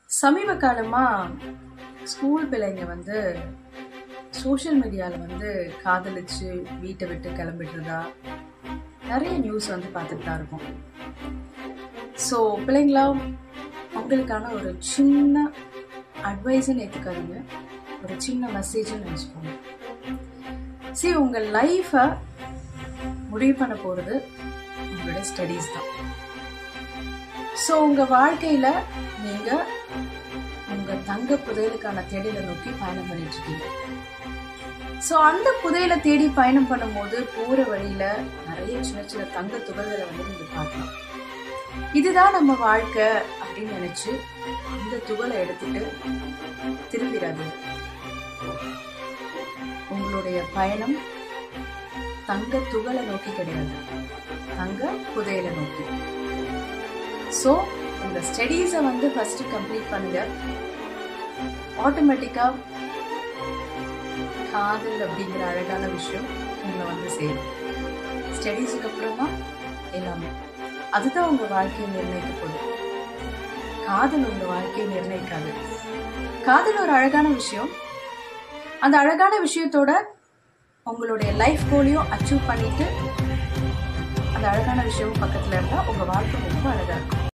சமீப காலமா ஸ்கூல் பிள்ளைங்க சோஷியல் மீடியாவில் காதலிச்சு வீட்டை விட்டு கிளம்பிடுறதா நிறைய நியூஸ் பார்த்துட்டு தான் இருக்கும். ஸோ பிள்ளைங்களா, உங்களுக்கான ஒரு சின்ன அட்வைஸ்ன்னு ஏற்றுக்காதீங்க, ஒரு சின்ன மெசேஜ்னு நினச்சிக்கோங்க. சரி, உங்கள் லைஃப்பை முடிவு பண்ண போகிறது உங்களோட ஸ்டடீஸ் தான். ஸோ உங்கள் வாழ்க்கையில் நீங்கள் உங்கள் தங்க புதையலுக்கான தேடலை நோக்கி பயணம் பண்ணிட்டு இருக்கீங்க. ஸோ அந்த புதையலை தேடி பயணம் பண்ணும்போது போகிற வழியில் நிறைய சின்ன சின்ன தங்க துகள்களை நீங்கள் பார்க்கலாம். இதுதான் நம்ம வாழ்க்கை அப்படின்னு நினைச்சு அந்த துகளை எடுத்துட்டு திரும்பிடாதீங்க. உங்களுடைய பயணம் தங்க துகளை நோக்கி கிடையாது, தங்க புதையலை நோக்கி. ஸோ உங்க ஸ்டடீஸை ஃபர்ஸ்ட் கம்ப்ளீட் பண்ணுங்க. ஆட்டோமேட்டிக்கா காதல் அப்படிங்கிற அழகான விஷயம் உங்களை சேரும். ஸ்டடீஸுக்கு அப்புறமா எல்லாமே அதுதான் உங்க வாழ்க்கையை நிர்ணயிக்க போகுது. காதல் உங்க வாழ்க்கையை நிர்ணயிக்காது. காதல் ஒரு அழகான விஷயம். அந்த அழகான விஷயத்தோட உங்களுடைய லைஃப் கோலையும் அச்சீவ் பண்ணிட்டு அந்த அழகான விஷயமும் பக்கத்துல இருந்தா உங்க வாழ்க்கை ரொம்ப அழகா இருக்கும்.